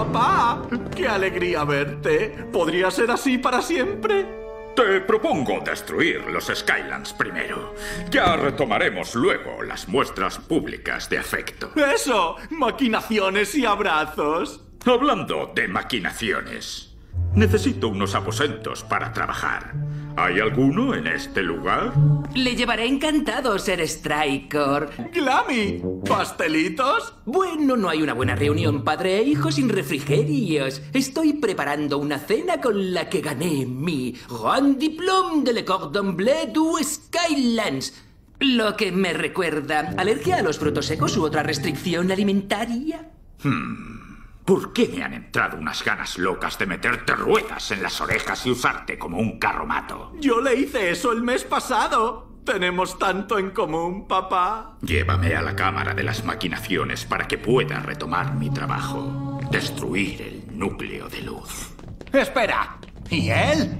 papá! ¡Qué alegría verte! ¿Podría ser así para siempre? Te propongo destruir los Skylands primero. Ya retomaremos luego las muestras públicas de afecto. ¡Eso! ¡Maquinaciones y abrazos! Hablando de maquinaciones, necesito unos aposentos para trabajar. ¿Hay alguno en este lugar? Le llevaré encantado, Ser Strykor. ¡Glammy! ¿Pastelitos? Bueno, no hay una buena reunión padre e hijo sin refrigerios. Estoy preparando una cena con la que gané mi Grand Diplôme de Le Cordon Bleu du Skylands. Lo que me recuerda, ¿alergia a los frutos secos u otra restricción alimentaria? ¿Por qué me han entrado unas ganas locas de meterte ruedas en las orejas y usarte como un carromato? Yo le hice eso el mes pasado. Tenemos tanto en común, papá. Llévame a la cámara de las maquinaciones para que pueda retomar mi trabajo. Destruir el núcleo de luz. Espera. ¿Y él?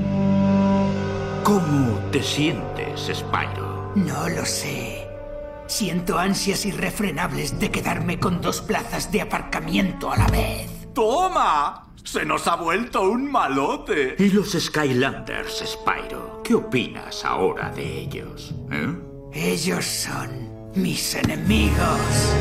¿Cómo te sientes, Spyro? No lo sé. Siento ansias irrefrenables de quedarme con 2 plazas de aparcamiento a la vez. ¡Toma! ¡Se nos ha vuelto un malote! ¿Y los Skylanders, Spyro? ¿Qué opinas ahora de ellos? Ellos son mis enemigos.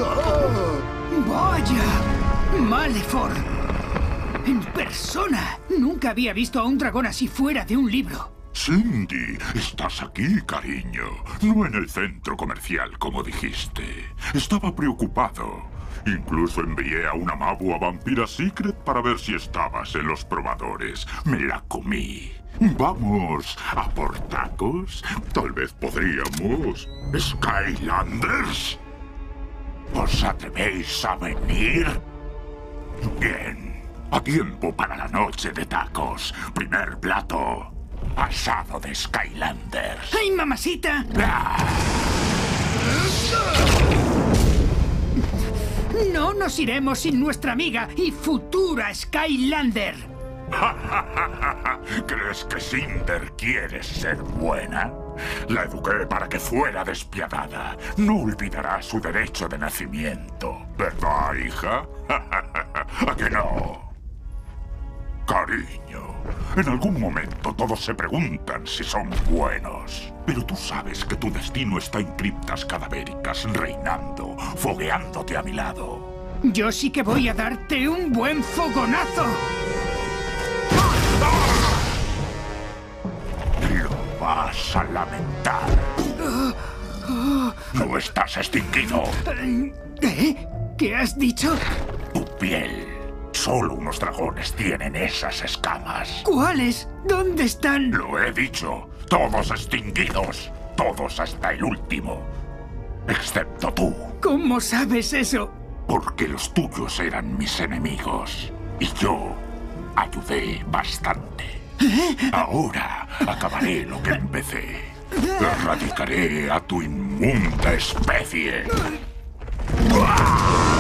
¡Vaya! ¡Malefor! En persona. Nunca había visto a un dragón así fuera de un libro. Cindy, estás aquí, cariño. No en el centro comercial, como dijiste. Estaba preocupado. Incluso envié a una mabu a Vampira Secret para ver si estabas en los probadores. Me la comí. Vamos, ¿a por tacos? Tal vez podríamos... ¿Skylanders? ¿Os atrevéis a venir? Bien. A tiempo para la noche de tacos. Primer plato... asado de Skylanders. ¡Ay, mamacita! No nos iremos sin nuestra amiga y futura Skylander. ¿Crees que Cinder quiere ser buena? La eduqué para que fuera despiadada. No olvidará su derecho de nacimiento, ¿verdad, hija? ¿A que no? Cariño, en algún momento todos se preguntan si son buenos. Pero tú sabes que tu destino está en criptas cadavéricas, reinando, fogueándote a mi lado. Yo sí que voy a darte un buen fogonazo. Lo vas a lamentar. No estás extinguido. ¿Eh? ¿Qué has dicho? Tu piel. Solo unos dragones tienen esas escamas. ¿Cuáles? ¿Dónde están? Lo he dicho. Todos extinguidos. Todos hasta el último. Excepto tú. ¿Cómo sabes eso? Porque los tuyos eran mis enemigos. Y yo ayudé bastante. Ahora acabaré lo que empecé. Erradicaré a tu inmunda especie. ¡Buah!